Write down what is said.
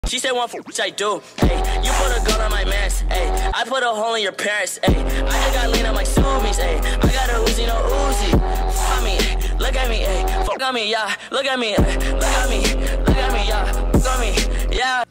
She said one for which I do. Hey, you put a gun on my mans. Hey, I put a hole in your parents. Hey, I just got lean on my Subies. Hey, I got a Uzi, no Uzi. Fuck me, look at me. Hey, fuck on me, yeah. Look at me, look at me, yeah. Fuck on me, yeah.